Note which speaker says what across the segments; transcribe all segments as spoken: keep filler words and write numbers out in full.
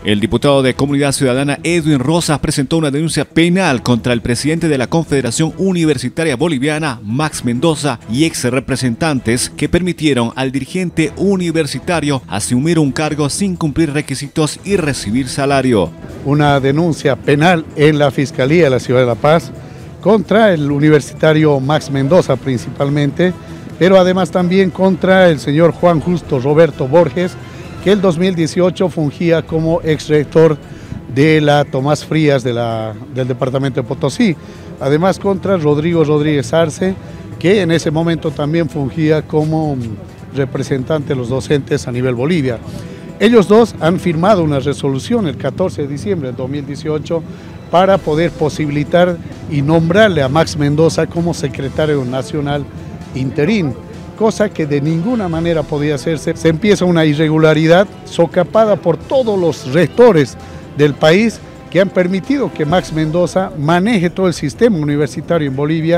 Speaker 1: El diputado de Comunidad Ciudadana Edwin Rosas presentó una denuncia penal contra el presidente de la Confederación Universitaria Boliviana, Max Mendoza, y ex representantes que permitieron al dirigente universitario asumir un cargo sin cumplir requisitos y recibir salario.
Speaker 2: Una denuncia penal en la Fiscalía de la Ciudad de La Paz contra el universitario Max Mendoza principalmente, pero además también contra el señor Juan Justo Roberto Borges, que el dos mil dieciocho fungía como ex rector de la Tomás Frías de la, del departamento de Potosí. Además contra Rodrigo Rodríguez Arce, que en ese momento también fungía como representante de los docentes a nivel Bolivia. Ellos dos han firmado una resolución el catorce de diciembre del dos mil dieciocho para poder posibilitar y nombrarle a Max Mendoza como secretario nacional interino, cosa que de ninguna manera podía hacerse. Se empieza una irregularidad socapada por todos los rectores del país que han permitido que Max Mendoza maneje todo el sistema universitario en Bolivia,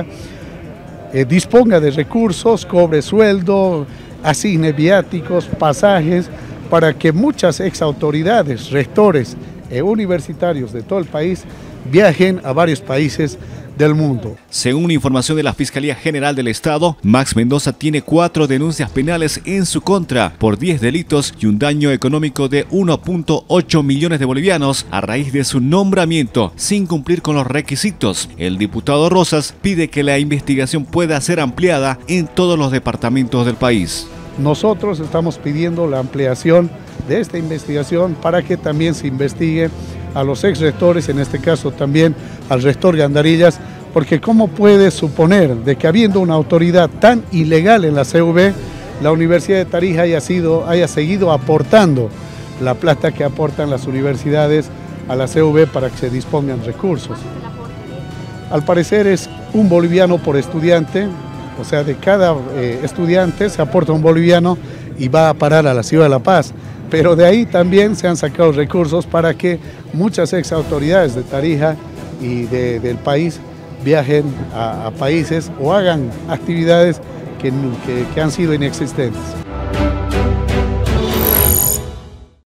Speaker 2: eh, disponga de recursos, cobre sueldo, asigne viáticos, pasajes, para que muchas exautoridades, rectores e universitarios de todo el país viajen a varios países del mundo.
Speaker 1: Según información de la Fiscalía General del Estado, Max Mendoza tiene cuatro denuncias penales en su contra por diez delitos y un daño económico de uno punto ocho millones de bolivianos a raíz de su nombramiento sin cumplir con los requisitos. El diputado Rosas pide que la investigación pueda ser ampliada en todos los departamentos del país.
Speaker 2: Nosotros estamos pidiendo la ampliación de esta investigación para que también se investigue a los ex rectores, en este caso también al rector Gandarillas, porque cómo puede suponer de que habiendo una autoridad tan ilegal en la C V, la Universidad de Tarija haya, sido, haya seguido aportando la plata que aportan las universidades a la C V para que se dispongan recursos. Al parecer es un boliviano por estudiante, o sea, de cada eh, estudiante se aporta un boliviano y va a parar a la Ciudad de La Paz. Pero de ahí también se han sacado recursos para que muchas ex autoridades de Tarija y de, del país viajen a, a países o hagan actividades que, que, que han sido inexistentes.